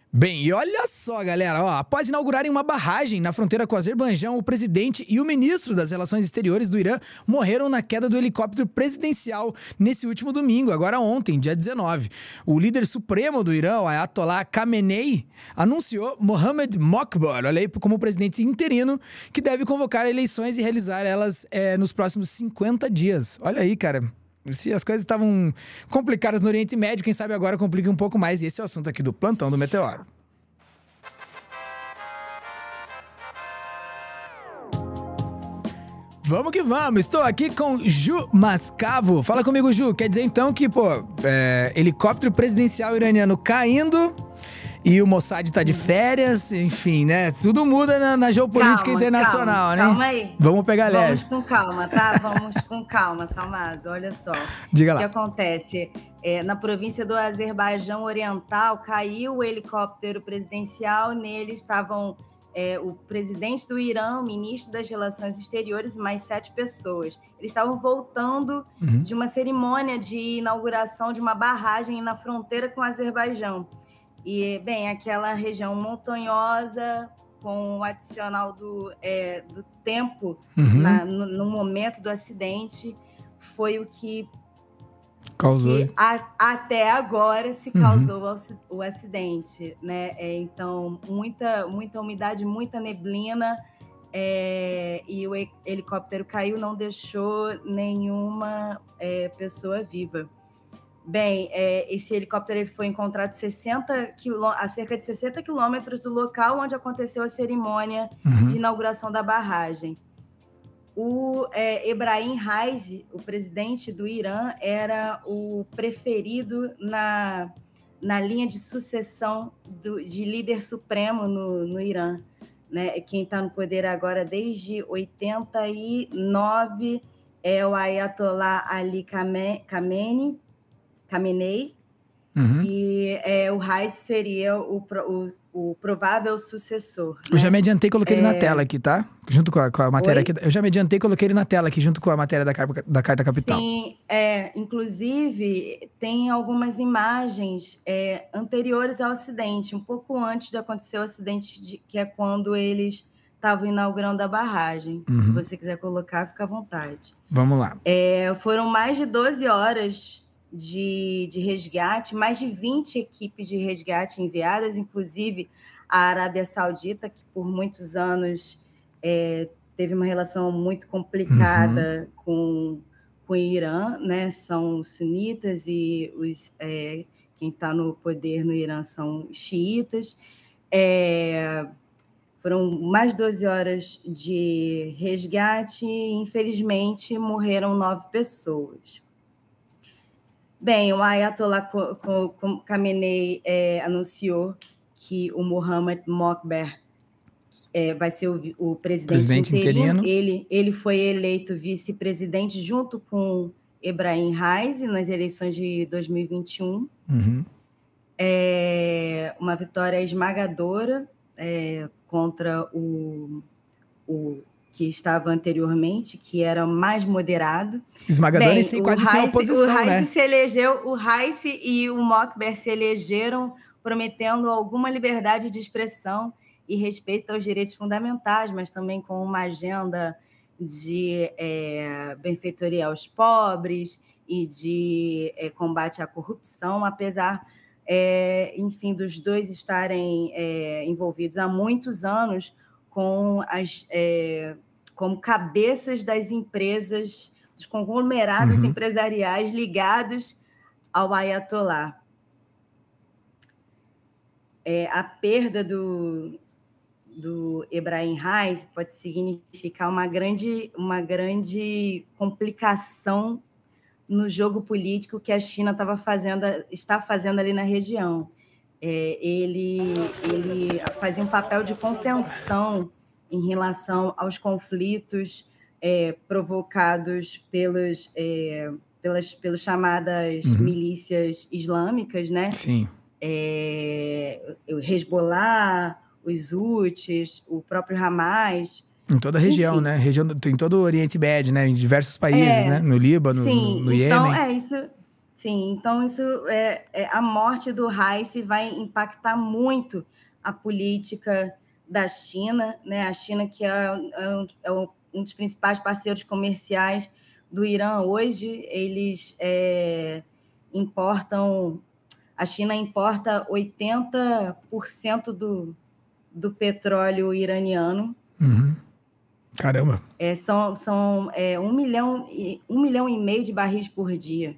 Bem, e olha só, galera, ó, após inaugurarem uma barragem na fronteira com o Azerbaijão, o presidente e o ministro das Relações Exteriores do Irã morreram na queda do helicóptero presidencial nesse último domingo, agora ontem, dia 19. O líder supremo do Irã, o Ayatollah Khamenei, anunciou Mohammad Mokbar, olha aí, como presidente interino, que deve convocar eleições e realizar elas nos próximos 50 dias. Olha aí, cara. Se as coisas estavam complicadas no Oriente Médio, quem sabe agora complica um pouco mais. E esse é o assunto aqui do Plantão do Meteoro. Vamos que vamos, estou aqui com Ju Mascavo. Fala comigo, Ju. Quer dizer então que, helicóptero presidencial iraniano caindo e o Mossad tá de férias, enfim, né? Tudo muda na geopolítica internacional, né? Calma aí. Vamos pegar leve. Vamos com calma, tá? Vamos com calma, Salmazo. Olha só. Diga lá. O que acontece? Na província do Azerbaijão Oriental, caiu o helicóptero presidencial. Nele estavam o presidente do Irã, o ministro das Relações Exteriores e mais 7 pessoas. Eles estavam voltando de uma cerimônia de inauguração de uma barragem na fronteira com o Azerbaijão. E, bem, aquela região montanhosa, com o adicional do tempo no momento do acidente, foi o que causou. Até agora se causou o acidente, né? Então, muita umidade, muita neblina, e o helicóptero caiu, não deixou nenhuma pessoa viva. Bem, esse helicóptero foi encontrado a cerca de 60 quilômetros do local onde aconteceu a cerimônia de inauguração da barragem. O Ebrahim Raisi, o presidente do Irã, era o preferido na linha de sucessão de líder supremo no Irã, né? Quem está no poder agora desde 89 é o Ayatollah Ali Khamenei, e o Raisi seria o provável sucessor. Eu já me adiantei e coloquei ele na tela aqui, tá? Junto com a matéria aqui. Eu já me adiantei e coloquei ele na tela aqui, junto com a matéria da Carta Capital. Sim, inclusive tem algumas imagens anteriores ao acidente, um pouco antes de acontecer o acidente, que é quando eles estavam inaugurando a barragem. Se você quiser colocar, fica à vontade. Vamos lá. Foram mais de 12 horas de resgate, mais de 20 equipes de resgate enviadas, inclusive a Arábia Saudita, que por muitos anos teve uma relação muito complicada com o Irã, né? São sunitas e quem está no poder no Irã são xiitas. Foram mais de 12 horas de resgate e, infelizmente, morreram 9 pessoas. Bem, o Ayatollah Khamenei anunciou que o Mohammad Mokbar vai ser o presidente interino. Ele foi eleito vice-presidente junto com Ebrahim Raisi nas eleições de 2021. Uma vitória esmagadora contra o que estava anteriormente, que era mais moderado. Esmagador e quase sem oposição, né? O Raisi e o Mokbar se elegeram prometendo alguma liberdade de expressão e respeito aos direitos fundamentais, mas também com uma agenda de benfeitoria aos pobres e de combate à corrupção, apesar, enfim, dos dois estarem envolvidos há muitos anos como cabeças das empresas, dos conglomerados empresariais ligados ao Ayatollah. A perda do Ebrahim Raisi pode significar uma grande complicação no jogo político que a China está fazendo ali na região. Ele fazia um papel de contenção em relação aos conflitos provocados pelas chamadas milícias islâmicas, né? Sim. O Hezbollah, os Houthis, o próprio Hamas. Em toda a região, enfim, né? Em todo o Oriente Médio, né? Em diversos países, né? No Líbano, sim, no Iêmen. Então, isso... Sim, então isso a morte do Raisi vai impactar muito a política da China, né? A China, que um dos principais parceiros comerciais do Irã hoje, eles importam. A China importa 80% do petróleo iraniano. Uhum. Caramba! São 1,5 milhão de barris por dia.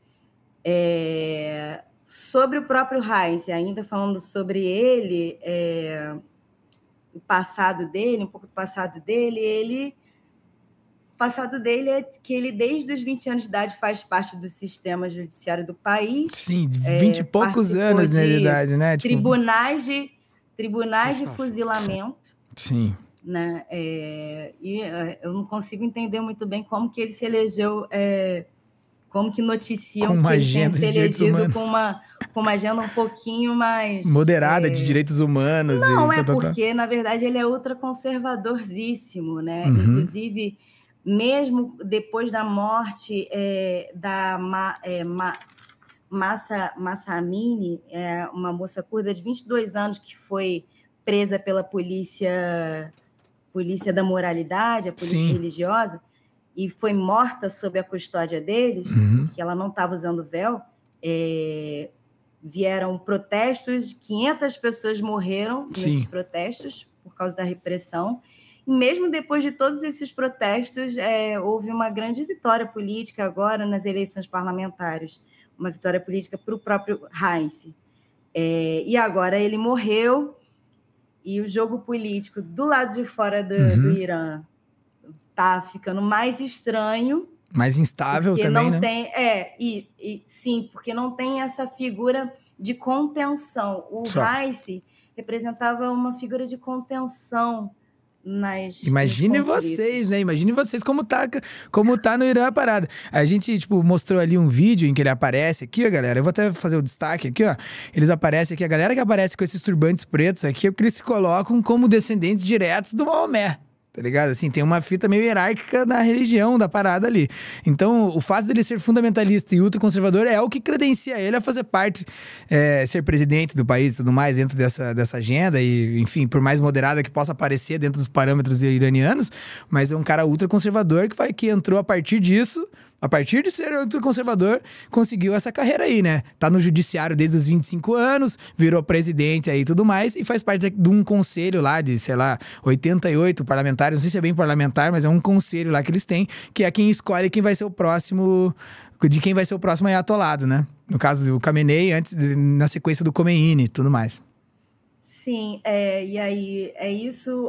Sobre o próprio Raisi, ainda falando sobre ele, o passado dele, um pouco do passado dele, o passado dele é que ele, desde os 20 anos de idade, faz parte do sistema judiciário do país. Sim, de 20 e poucos anos, né, de idade, né? Tipo, tribunais de fuzilamento. Sim. Né? E eu não consigo entender muito bem como que ele se elegeu, como que noticiam que ele tenha se elegido com uma agenda um pouquinho mais... moderada, de direitos humanos. Não, porque, na verdade, ele é ultraconservadorzíssimo, né? Uhum. Inclusive, mesmo depois da morte da Mahsa Amini, uma moça curda de 22 anos que foi presa pela polícia da moralidade, a polícia Sim. religiosa, e foi morta sob a custódia deles, porque ela não estava usando véu. Vieram protestos, 500 pessoas morreram nesses protestos por causa da repressão. E mesmo depois de todos esses protestos, houve uma grande vitória política agora nas eleições parlamentares, uma vitória política para o próprio Raisi. E agora ele morreu, e o jogo político do lado de fora do Irã está ficando mais estranho. Mais instável também, não né? Sim, porque não tem essa figura de contenção. O Raisi representava uma figura de contenção Imagine vocês, né? Imagine vocês como tá no Irã a parada. A gente, mostrou ali um vídeo em que ele aparece aqui, ó, galera. Eu vou até fazer o destaque aqui, ó. Eles aparecem aqui, a galera que aparece com esses turbantes pretos aqui, é porque eles se colocam como descendentes diretos do Maomé. Tá ligado? Assim, tem uma fita meio hierárquica da religião, da parada ali. Então, o fato dele ser fundamentalista e ultraconservador é o que credencia ele a fazer parte, ser presidente do país e tudo mais, dentro dessa agenda. E, enfim, por mais moderada que possa parecer dentro dos parâmetros iranianos, mas é um cara ultraconservador que entrou a partir disso. A partir de ser ultraconservador, conseguiu essa carreira aí, né? Tá no judiciário desde os 25 anos, virou presidente aí e tudo mais, e faz parte de um conselho lá de, 88 parlamentares, não sei se é bem parlamentar, mas é um conselho lá que eles têm, que é quem escolhe quem vai ser o próximo, de quem vai ser o próximo ayatolado, né? No caso do Khamenei, na sequência do Khomeini e tudo mais. Sim, e aí isso,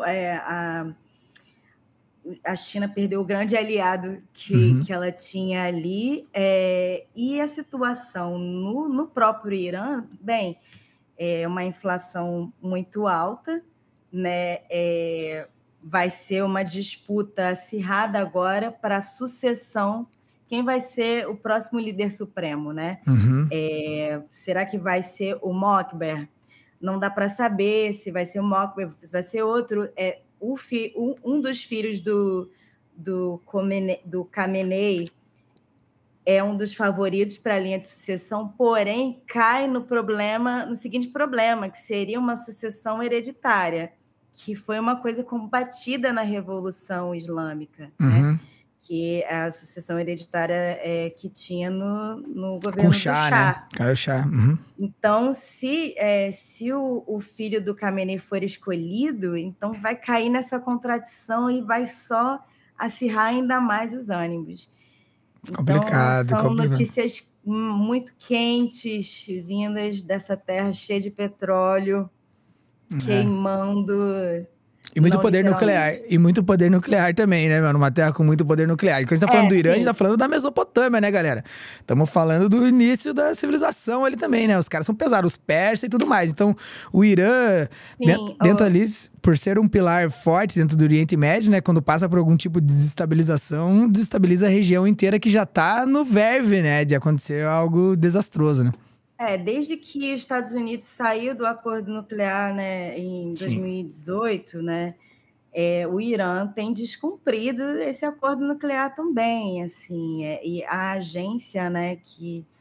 a China perdeu o grande aliado que ela tinha ali, e a situação no próprio Irã, bem, é uma inflação muito alta, né? Vai ser uma disputa acirrada agora para a sucessão. Quem vai ser o próximo líder supremo, né? Será que vai ser o Mokber? Não dá para saber se vai ser o Mokber, se vai ser outro. Um dos filhos do Khamenei é um dos favoritos para a linha de sucessão, porém cai no seguinte problema, que seria uma sucessão hereditária, que foi uma coisa combatida na Revolução Islâmica, né? Que a sucessão hereditária que tinha no governo do Shah. Né? Era o Shah. Então, se o filho do Khamenei for escolhido, então vai cair nessa contradição e vai só acirrar ainda mais os ânimos. Complicado, então, são notícias muito quentes, vindas dessa terra cheia de petróleo, queimando... E muito poder nuclear. E muito poder nuclear também, né, mano? Uma terra com muito poder nuclear. E quando a gente tá falando do Irã, a gente tá falando da Mesopotâmia, né, galera? Estamos falando do início da civilização ali também, né? Os caras são pesados, os persas e tudo mais. Então, o Irã, dentro ali, por ser um pilar forte dentro do Oriente Médio, né? Quando passa por algum tipo de desestabilização, desestabiliza a região inteira que já tá no verve, né? De acontecer algo desastroso, né? Desde que os Estados Unidos saiu do acordo nuclear, né, em 2018, né, o Irã tem descumprido esse acordo nuclear também, assim, e a agência, né, que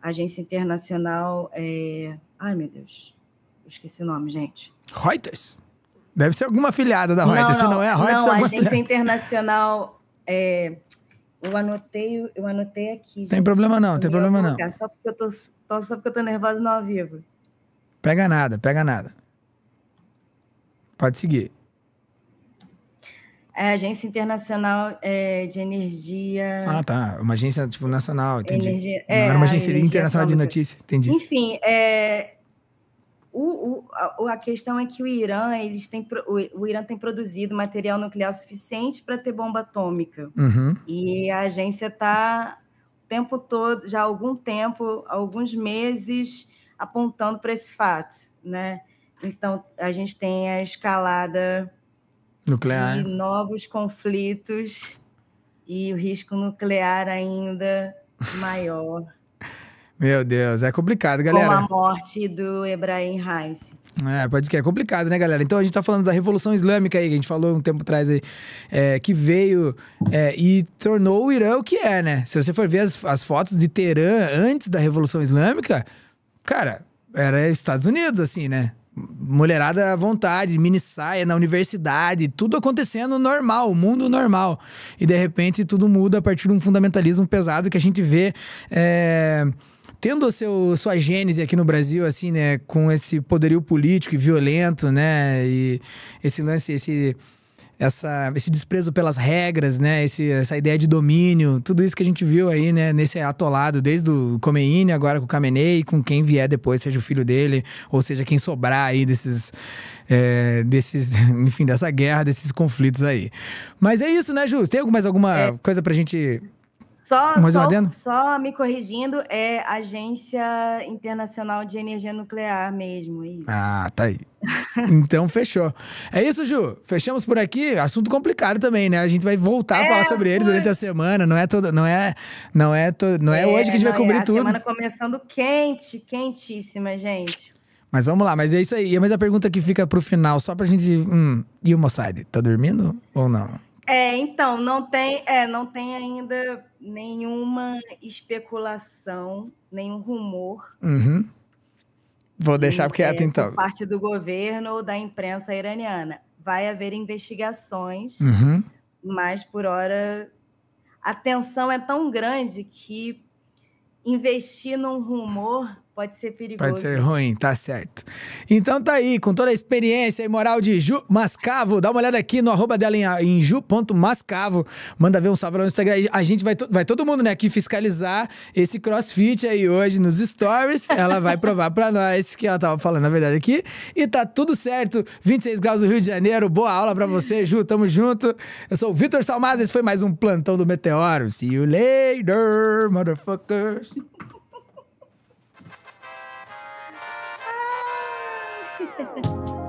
agência internacional... Ai, meu Deus. Eu esqueci o nome, gente. Reuters? Deve ser alguma afiliada da Reuters. Se não é a Reuters, não, é a alguma agência afiliada. Internacional... Eu anotei aqui, gente. Tem problema não, tem problema não. Só porque eu tô nervosa no ao vivo. Pega nada. Pode seguir. É a Agência Internacional de Energia... Ah, tá. Uma agência, tipo, nacional, entendi. Energia, não era uma agência energia internacional de atômica. notícia, entendi. Enfim, a questão é que o Irã tem produzido material nuclear suficiente para ter bomba atômica. Uhum. E a agência está o tempo todo, já há algum tempo, alguns meses, apontando para esse fato, né? Então, a gente tem a escalada Nuclear. de novos conflitos e o risco nuclear ainda maior. Meu Deus, é complicado, galera. Com a morte do Ebrahim Raisi. Pode que é complicado, né, galera? Então a gente tá falando da Revolução Islâmica aí, que a gente falou um tempo atrás aí, que veio e tornou o Irã o que é, né? Se você for ver as fotos de Teherã antes da Revolução Islâmica, cara, era Estados Unidos, assim, né? Mulherada à vontade, mini saia na universidade, tudo acontecendo normal, o mundo normal. E de repente tudo muda a partir de um fundamentalismo pesado que a gente vê tendo sua gênese aqui no Brasil, assim, né, com esse poderio político e violento, né, e esse lance, esse desprezo pelas regras, né, essa ideia de domínio, tudo isso que a gente viu aí, né, nesse atolado, desde o Khomeini, agora com o Khamenei, com quem vier depois, seja o filho dele, ou seja, quem sobrar aí enfim, dessa guerra, desses conflitos aí. Mas é isso, né, Ju? Tem mais alguma coisa pra gente... Só me corrigindo, é Agência Internacional de Energia Nuclear mesmo, é isso. Ah, tá aí. Então, fechou. É isso, Ju. Fechamos por aqui. Assunto complicado também, né? A gente vai voltar a falar sobre ele durante a semana. Não é hoje que a gente vai cobrir tudo. A semana começando quentíssima, gente. Mas vamos lá, mas é isso aí. Mas a pergunta que fica pro final, só pra gente... E o Mossad, tá dormindo ou não? Então, não tem ainda nenhuma especulação, nenhum rumor. Uhum. Vou deixar quieto, então. Por parte do governo ou da imprensa iraniana. Vai haver investigações, mas, por hora, a tensão é tão grande que investir num rumor pode ser perigoso. Pode ser ruim, tá certo. Então tá aí, com toda a experiência e moral de Ju Mascavo, dá uma olhada aqui no arroba dela em ju.mascavo, manda ver um salve lá no Instagram. A gente vai todo mundo, né, aqui fiscalizar esse crossfit aí hoje nos stories. Ela vai provar pra nós que ela tava falando a verdade aqui. E tá tudo certo, 26 graus no Rio de Janeiro, boa aula pra você, Ju, tamo junto. Eu sou o Vitor Salmaz, esse foi mais um Plantão do Meteoro. See you later, motherfuckers. Ah!